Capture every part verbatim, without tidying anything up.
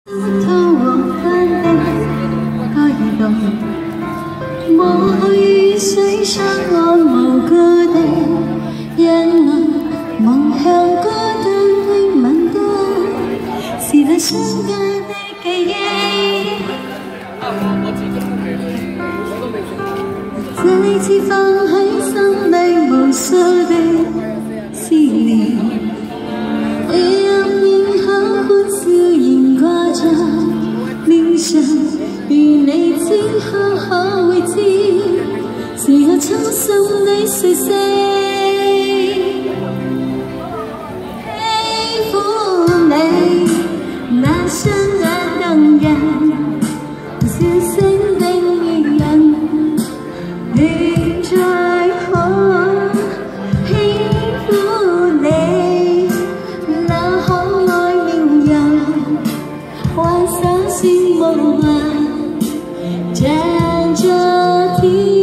我雨水上我無故地，讓我望向孤單的晚燈，是那相間的記憶。再次放喺心裏無數的思念，讓面口歡笑仍掛着面上，如你之後可會知，是我衷心的說聲。 那雙眼動人，笑聲的人，願再可輕撫你那可愛面容，幻想是夢幻，像昨天。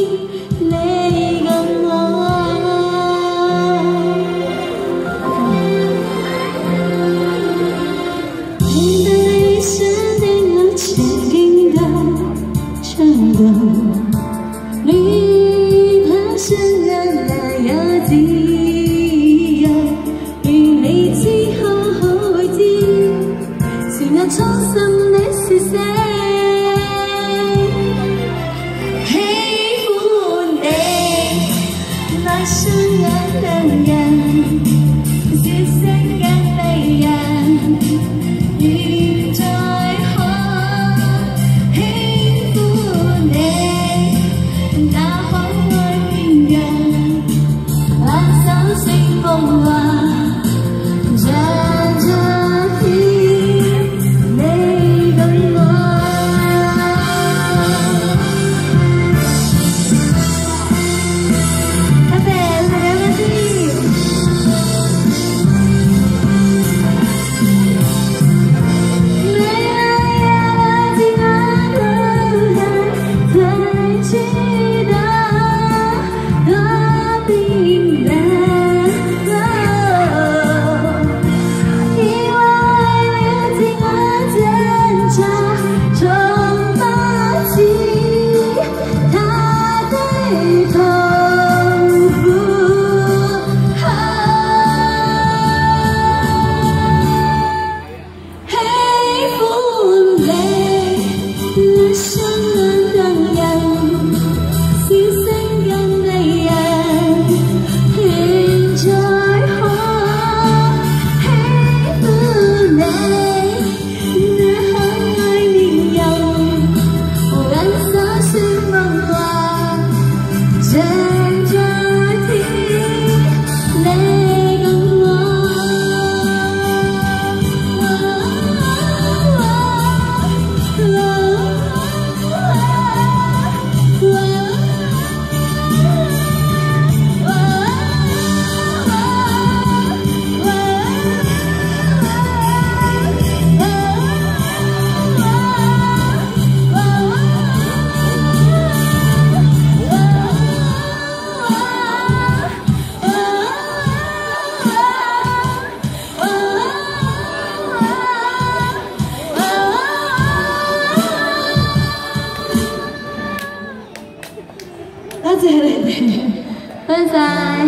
你他生人來有自由，與你之後可會知，是我衷心的說聲喜歡你，那雙眼動人，笑聲更迷人，願再。 多謝你哋，多謝。